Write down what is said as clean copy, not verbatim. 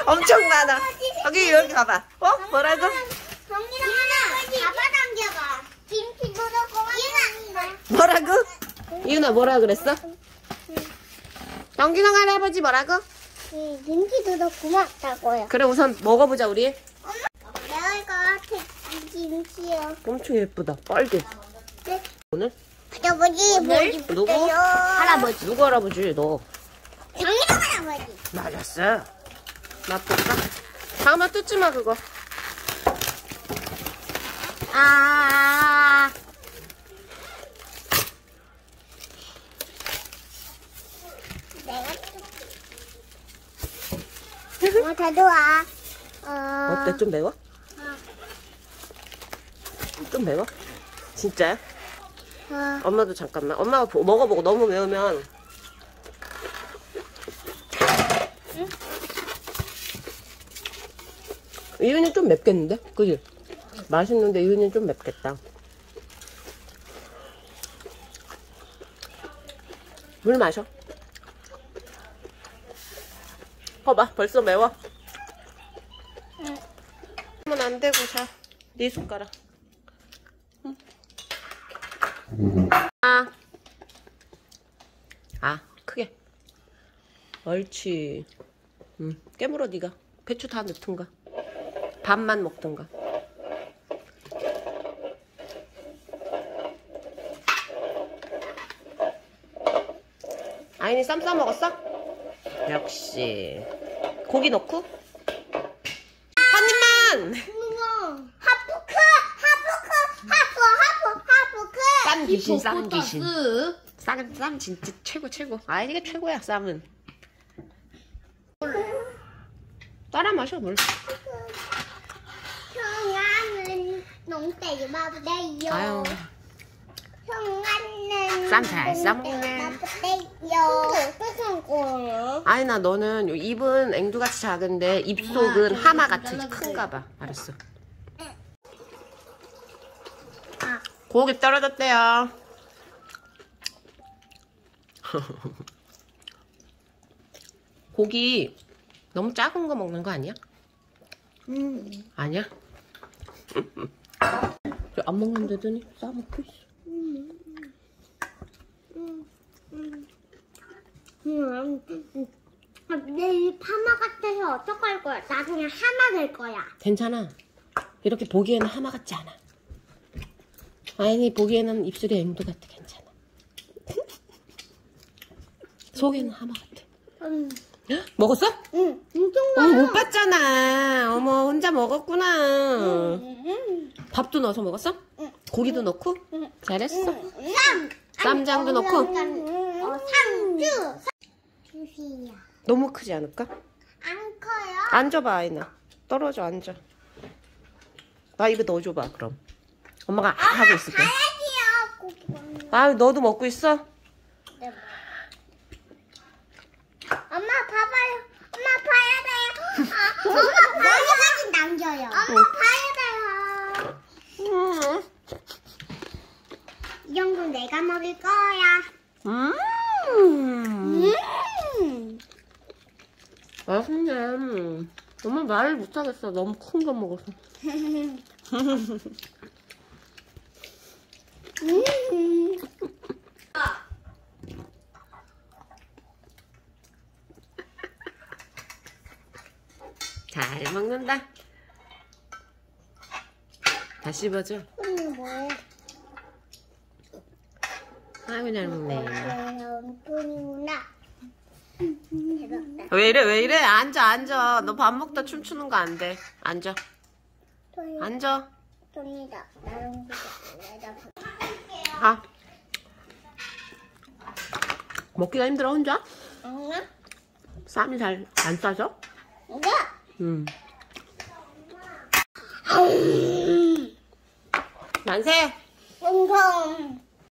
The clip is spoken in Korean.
엄청 많아. 여기 여기 가봐. 어? 뭐라고? 정민아 할아버지 잡아당겨봐. 김치 묻었고 뭐라고? 이윤아 뭐라 그랬어? 정기성 할아버지 뭐라고? 김치 묻어 고맙다고요. 그래 우선 먹어보자 우리. 내가 이거 같아. 김치요. 엄청 예쁘다. 빨개. 네. 오늘? 할아버지 뭐 누구? 할아버지. 누구 할아버지? 너. 정민아 할아버지. 맞았어. 놔둘까? 잠깐만 뜯지 마 그거. 아. 내가 가져와. 어때? 좀 매워? 좀 매워? 진짜야? 엄마도 잠깐만. 엄마가 먹어보고 너무 매우면 이윤이 좀 맵겠는데? 그지? 맛있는데 이윤이 좀 맵겠다. 물 마셔. 봐봐 벌써 매워. 하면 안 되고 자. 네 숟가락. 크게. 옳지. 깨물어 네가. 배추 다 넣든가. 밥만 먹든가. 아인이 쌈 싸 먹었어? 역시. 고기 넣고? 한 입만! 하프크! 쌈 귀신, 쌈 귀신. 쌈 진짜 최고. 아이가 최고야, 쌈은. 따라 마셔, 물. 형아는 농땡이 마부대요. 아유. 형아는 쌈 잘 싸먹네. 마부대요. 아이나 너는 입은 앵두같이 작은데 입속은 하마같이 큰가 봐. 알았어. 고기 떨어졌대요. 고기 너무 작은 거 먹는 거 아니야? 아니야? 안 먹는데더니 싸먹고 있어. 내일 파마 같아서 어떡할 거야? 나중에 하마 될 거야. 괜찮아. 이렇게 보기에는 하마 같지 않아. 아인이 보기에는 입술이 앵두 같아. 괜찮아. 속에는 하마 같아. 먹었어? 응, 엄청 못 봤잖아. 어머, 혼자 먹었구나. 밥도 넣어서 먹었어? 고기도 넣고? 잘했어. 쌈장도 넣고? 상주. 주시야. 너무 크지 않을까? 안 커요? 앉아봐, 아이나. 떨어져, 앉아. 나 입에 넣어줘봐, 그럼. 엄마가 하고 있을게. 가야지요. 고기 먹는. 아, 너도 먹고 있어? 네. 엄마 봐봐요. 엄마 봐야 돼요. 엄마 봐야지 남겨요. 엄마 봐야 돼요. 이 정도는 내가 먹을 거야. 맛있네. 엄마 말을 못하겠어. 너무 큰 거 먹어서. 잘 먹는다. 다시 씹어줘. 뭐야? 아이고 잘 먹네. 돈이구나. 왜 이래? 앉아. 너 밥 먹다 춤추는 거 안 돼. 앉아. 앉아. 돈이다. 나랑 가. 먹기가 힘들어 혼자? 응? 쌈이 잘 안 싸져? 응. 만세. 엉성.